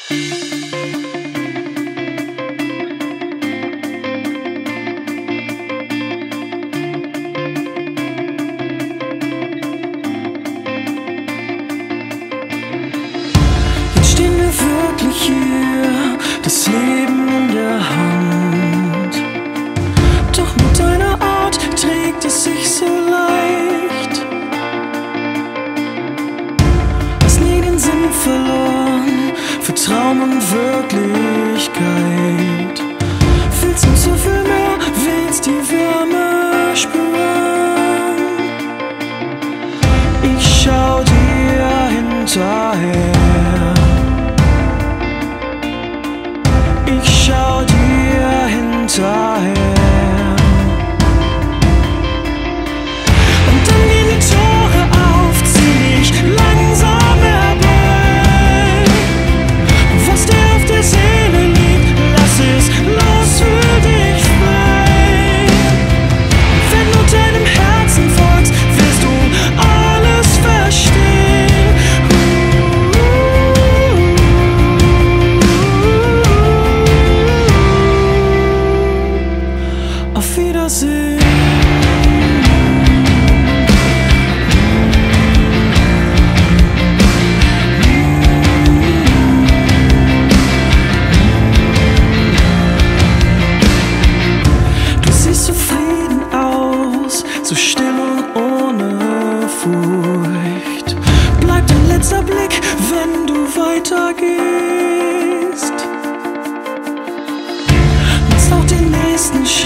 Jetzt stehen wir wirklich hier, das Leben in der Hand. Doch mit deiner Art trägt es sich so leicht. Hast nie den Sinn verloren für Traum und Wirklichkeit. Willst noch so viel mehr, willst die Wärme spüren. Ich schau dir hinterher. Ich schau dir hinterher. Und dann gehen die Tore auf, zieh dich langsam herbei. Was dir auf der Seele liegt, lass es los, fühl dich frei. Wenn du deinem Herzen folgst, wirst du alles verstehen. Auf Wiedersehen. Du siehst zufrieden aus, so still und ohne Furcht. Bleibt dein letzter Blick, wenn du weitergehst. Machst auch den nächsten Schritt.